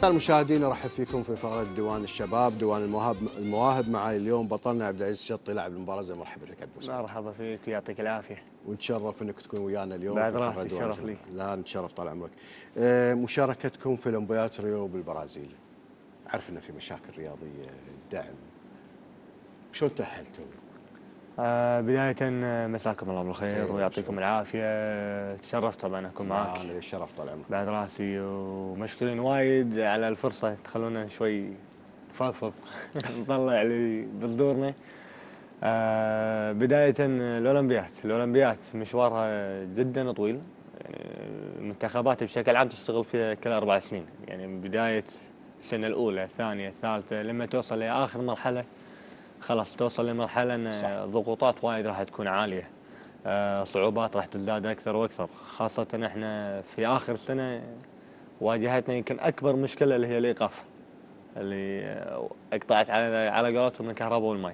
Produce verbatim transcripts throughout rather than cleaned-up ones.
المشاهدين ارحب فيكم في فقره ديوان الشباب، ديوان المواهب المواهب معي اليوم بطلنا عبد العزيز الشطي لاعب المباراه. زي مرحبا بك عبد العزيز. مرحبا فيك ويعطيك العافيه. ونتشرف انك تكون ويانا اليوم بعد في فقره راسي ديوان الشرف لي. لا نتشرف طال عمرك. آه، مشاركتكم في اولمبياد ريو بالبرازيل، اعرف انه في مشاكل رياضيه، الدعم، شلون تاهلتوا؟ آه بدايه مساكم الله بالخير ويعطيكم العافيه. تشرفت طبعا اكون معك. انا الشرف طال عمرك. بعد راسي ومشكورين وايد على الفرصه تخلونا شوي فضفض نطلع اللي بصدورنا. آه بدايه الاولمبياد، الاولمبياد مشوارها جدا طويل، يعني المنتخبات بشكل عام تشتغل فيها كل اربع سنين، يعني من بدايه السنه الاولى الثانيه الثالثه لما توصل لاخر مرحله خلاص توصل لمرحله ان الضغوطات وايد راح تكون عاليه. آه صعوبات راح تزداد اكثر واكثر، خاصه احنا في اخر السنه واجهتنا يمكن اكبر مشكله اللي هي الايقاف اللي اقطعت على على قولتهم الكهرباء والماء.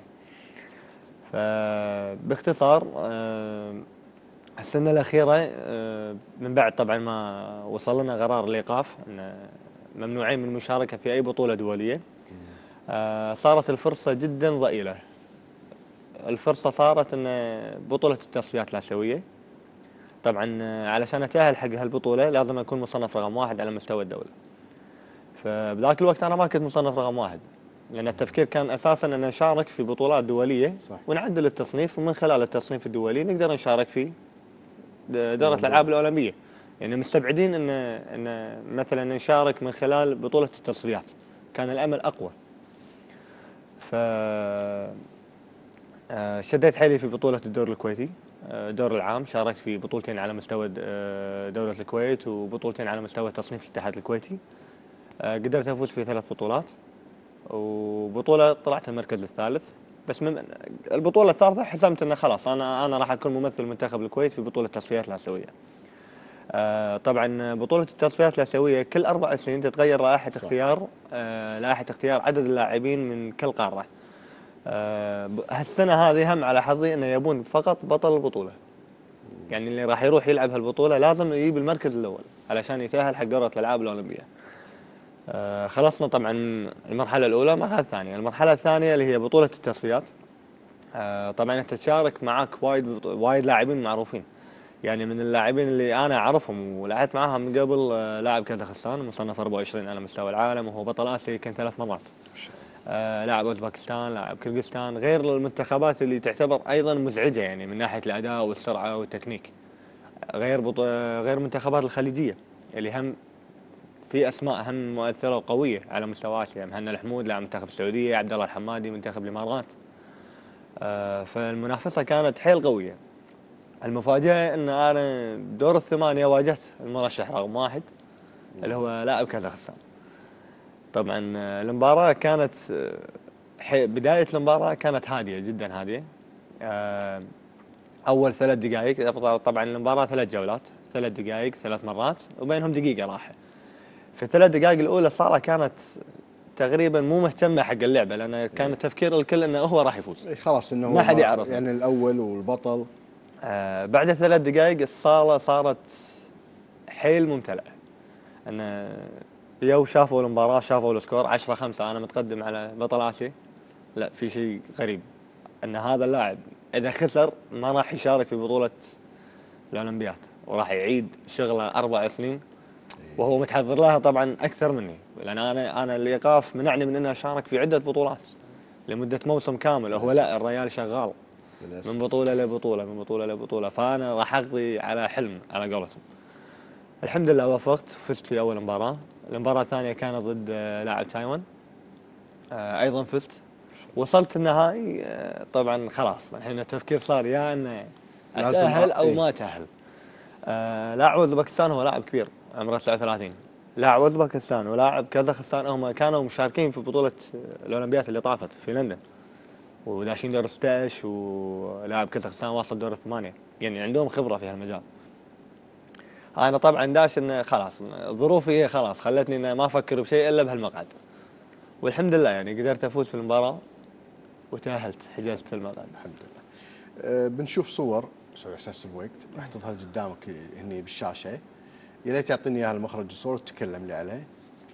فباختصار آه السنه الاخيره آه من بعد طبعا ما وصل لنا قرار الايقاف ان ممنوعين من المشاركه في اي بطوله دوليه، آه صارت الفرصه جدا ضئيله. الفرصه صارت ان بطوله التصفيات الاسيويه، طبعا علشان اتاهل حق هالبطوله لازم اكون مصنف رقم واحد على مستوى الدوله. فبذاك الوقت انا ما كنت مصنف رقم واحد، لان التفكير كان اساسا ان نشارك في بطولات دوليه صح. ونعدل التصنيف، ومن خلال التصنيف الدولي نقدر نشارك في دوره الالعاب الاولمبيه. يعني مستبعدين ان ان مثلا نشارك من خلال بطوله التصفيات، كان الامل اقوى. ف شديت حيلي في بطولة الدور الكويتي، الدور العام، شاركت في بطولتين على مستوى دولة الكويت وبطولتين على مستوى تصنيف الاتحاد الكويتي. قدرت أفوز في ثلاث بطولات، وبطولة طلعت المركز الثالث. بس من البطولة الثالثة حسمت أنه خلاص أنا أنا راح أكون ممثل منتخب الكويت في بطولة التصفيات الآسيوية. طبعا بطولة التصفيات الآسيوية كل أربع سنين تتغير لائحة اختيار لائحة اختيار عدد اللاعبين من كل قارة. أه هالسنة هذه هم على حظي انه يبون فقط بطل البطولة، يعني اللي راح يروح يلعب هالبطولة لازم يجيب المركز الاول علشان يتأهل حق دورة الالعاب الاولمبية. أه خلصنا طبعا المرحلة الاولى. المرحلة الثانية المرحلة الثانية اللي هي بطولة التصفيات. أه طبعا انت تشارك معك وايد وايد لاعبين معروفين، يعني من اللاعبين اللي انا اعرفهم ولعبت معاهم من قبل أه لاعب كازاخستان مصنف أربعة وعشرين على مستوى العالم، وهو بطل اسيا يمكن ثلاث مرات. آه لاعب اوزبكستان، لاعب كyrgyzstan، غير المنتخبات اللي تعتبر ايضا مزعجه يعني من ناحيه الاداء والسرعه والتكنيك. غير بط... غير المنتخبات الخليجيه اللي هم في اسماء هم مؤثره وقويه على مستوى اسيا، مهنا الحمود لاعب منتخب السعوديه، عبد الله الحمادي منتخب الامارات. آه فالمنافسه كانت حيل قويه. المفاجاه ان انا بدور الثمانيه واجهت المرشح رقم واحد اللي هو لاعب كازاخستان. طبعا المباراة كانت بداية المباراة كانت هادية جدا هادية. أول ثلاث دقائق، طبعا المباراة ثلاث جولات، ثلاث دقائق ثلاث مرات وبينهم دقيقة راحة. في الثلاث دقائق الأولى سارة كانت تقريبا مو مهتمة حق اللعبة، لأن كان تفكير الكل أنه هو راح يفوز. خلاص أنه ما حد يعرف يعني الأول والبطل. آه بعد ثلاث دقائق الصالة صارت حيل ممتلئة. أن يو شافوا المباراة شافوا السكور عشرة خمسة أنا متقدم على بطل آسيا. لا، في شيء غريب أن هذا اللاعب إذا خسر ما راح يشارك في بطولة الأولمبياد وراح يعيد شغله أربع سنين، وهو متحضر لها طبعا أكثر مني، لأن أنا أنا الإيقاف منعني من أني أشارك في عدة بطولات لمدة موسم كامل، وهو لا الرجال شغال من بطولة لبطولة من بطولة لبطولة، فأنا راح أقضي على حلم على قولتهم. الحمد لله وفقت، فزت في أول مباراة. المباراة الثانية كانت ضد لاعب تايوان، أيضا فزت. وصلت النهائي، طبعا خلاص الحين التفكير صار يا أن أتأهل أو ما أتأهل. لاعب اوزبكستان هو لاعب كبير عمره تسعة وثلاثين، لاعب اوزبكستان ولاعب كازاخستان هم كانوا مشاركين في بطولة الأولمبياد اللي طافت في لندن وداشين دور ستة عشر، ولاعب كازاخستان واصل دور الثمانية، يعني عندهم خبرة في هالمجال. أنا طبعا داش إن خلاص ظروفي خلاص خلتني إن ما أفكر بشيء إلا بهالمقعد، والحمد لله يعني قدرت أفوز في المباراة وتأهلت، حجزت المقعد الحمد لله. أه بنشوف صور سوي اساس بوقت راح تظهر قدامك هني بالشاشة، يا ريت تعطيني اياها المخرج الصور وتتكلم لي عليه.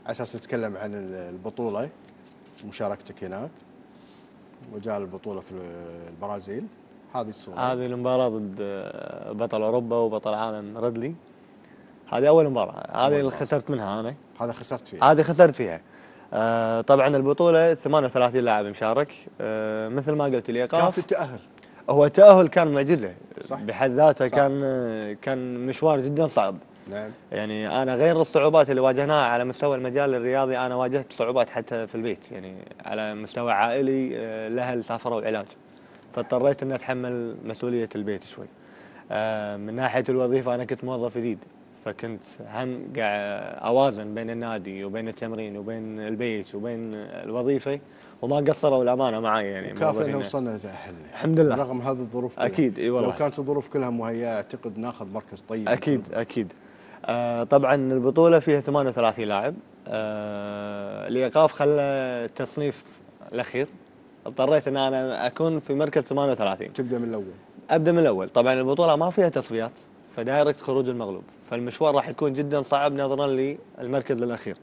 على اساس نتكلم عن البطوله ومشاركتك هناك وجاء البطوله في البرازيل. هذه الصوره، هذه المباراه ضد بطل اوروبا وبطل العالم ريدلي. هذه اول مباراه، هذه اللي خسرت منها انا. هذا خسرت فيها؟ هذه خسرت فيها. آه طبعا البطوله ثمانية وثلاثين لاعب مشارك. آه مثل ما قلت الايقاف كان في التاهل. هو التاهل كان معجزه صح بحد ذاته. صح. كان كان مشوار جدا صعب. نعم. يعني انا غير الصعوبات اللي واجهناها على مستوى المجال الرياضي، انا واجهت صعوبات حتى في البيت، يعني على مستوى عائلي. آه الاهل سافروا العلاج، فاضطريت اني اتحمل مسؤوليه البيت شوي. آه من ناحيه الوظيفه انا كنت موظف جديد، فكنت هم قاعد اوازن بين النادي وبين التمرين وبين البيت وبين الوظيفه، وما قصروا الامانه معي. يعني كافي ان وصلنا تاهلنا الحمد لله رغم هذه الظروف كلها. اكيد اي والله. لو كانت الظروف كلها مهيئه اعتقد ناخذ مركز طيب. اكيد اكيد. آه طبعا البطوله فيها ثمانية وثلاثين لاعب. آه الايقاف خلى التصنيف الاخير، اضطريت ان انا اكون في مركز ثمانية وثلاثين. تبدا من الاول. ابدا من الاول. طبعا البطوله ما فيها تصفيات، فدايركت خروج المغلوب، فالمشوار راح يكون جدا صعب نظرا للمركز الاخير.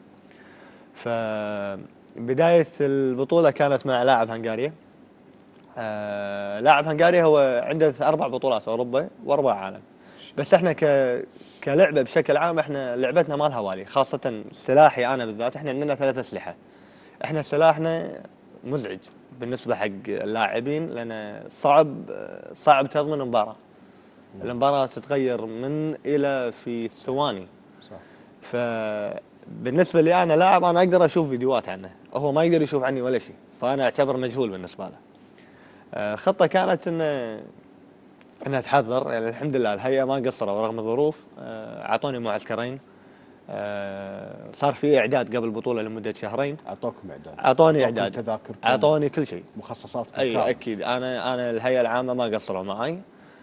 فبدايه البطوله كانت مع لاعب هنغاريا. آه لاعب هنغاريا هو عنده اربع بطولات اوروبا واربع عالم، بس احنا ك كلعبه بشكل عام احنا لعبتنا ما لها والي، خاصه سلاحي انا بالذات. احنا عندنا ثلاث اسلحه. احنا سلاحنا مزعج بالنسبه حق اللاعبين، لان صعب صعب تضمن مباراه. المباراه تتغير من الى في ثواني. صح. فبالنسبه لي انا لاعب، انا اقدر اشوف فيديوهات عنه، هو ما يقدر يشوف عني ولا شيء، فانا اعتبر مجهول بالنسبه له. الخطه كانت انه انها تحضر، يعني الحمد لله الهيئه ما قصروا رغم الظروف. اعطوني معسكرين، صار في اعداد قبل البطوله لمده شهرين. اعطوكم اعداد؟ اعطوني اعداد، تذاكر، اعطوني كل شيء، مخصصات. اي اكيد. انا انا الهيئه العامه ما قصروا معي.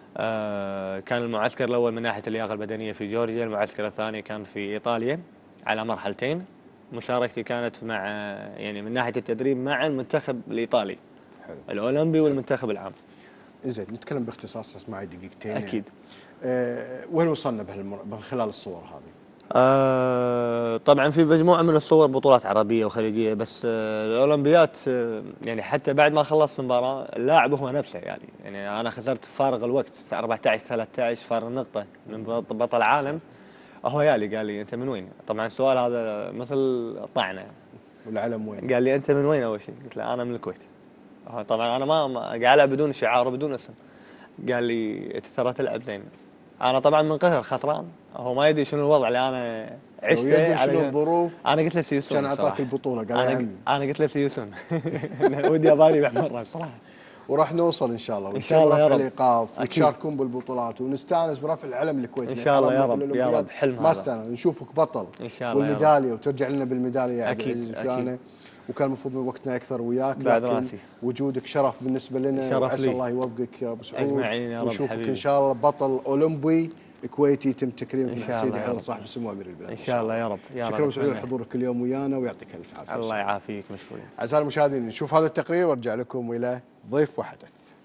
آه كان المعسكر الاول من ناحيه اللياقه البدنيه في جورجيا، المعسكر الثاني كان في ايطاليا على مرحلتين. مشاركتي كانت مع يعني من ناحيه التدريب مع المنتخب الايطالي. حلو. الاولمبي والمنتخب العام. زين نتكلم باختصار معي دقيقتين. اكيد. أه وين وصلنا من خلال الصور هذه؟ آه طبعا في مجموعه من الصور بطولات عربيه وخليجيه، بس آه الاولمبيات آه يعني حتى بعد ما خلصت المباراه اللاعب هو نفسه. يعني يعني انا خسرت فارغ الوقت أربعة عشر ثلاثة عشر فارغ نقطه من بطل العالم. هو يالي قال لي انت من وين؟ طبعا السؤال هذا مثل طعنه. والعلم وين؟ قال لي انت من وين اول شيء؟ قلت له انا من الكويت. طبعا انا ما قاعد العب بدون شعار وبدون اسم. قال لي انت ترى تلعب زين. انا طبعا من قهر خسران، هو ما يدري شنو الوضع اللي انا عشته. شنو الظروف. انا قلت له سيوسون كان اعطاك البطوله قال انا عمي. انا قلت له سيوسون ودي ابالي بحمره صراحه. وراح نوصل ان شاء الله ان شاء الله يا رب الايقاف وتشاركون بالبطولات ونستانس برفع العلم الكويتي ان شاء الله يا رب يا رب. حلم ما استانس نشوفك بطل ان شاء الله والميداليه وترجع لنا بالميداليه يا اكيد اكيد. وكان المفروض وقتنا اكثر وياك، بعد راسي. وجودك شرف بالنسبه لنا، شرف وعسى لي. الله يوفقك يا ابو سعود اجمعين يا رب. ونشوفك حبيبي ان شاء الله بطل اولمبي كويتي يتم تكريم ان في شاء الله حسين صاحب السمو امير البلاد ان شاء الله يا رب يا رب. شكرا ابو سعود لحضورك اليوم ويانا ويعطيك الف عافيه. الله يعافيك مشكورين. اعزائي المشاهدين نشوف هذا التقرير وارجع لكم الى ضيف وحدث.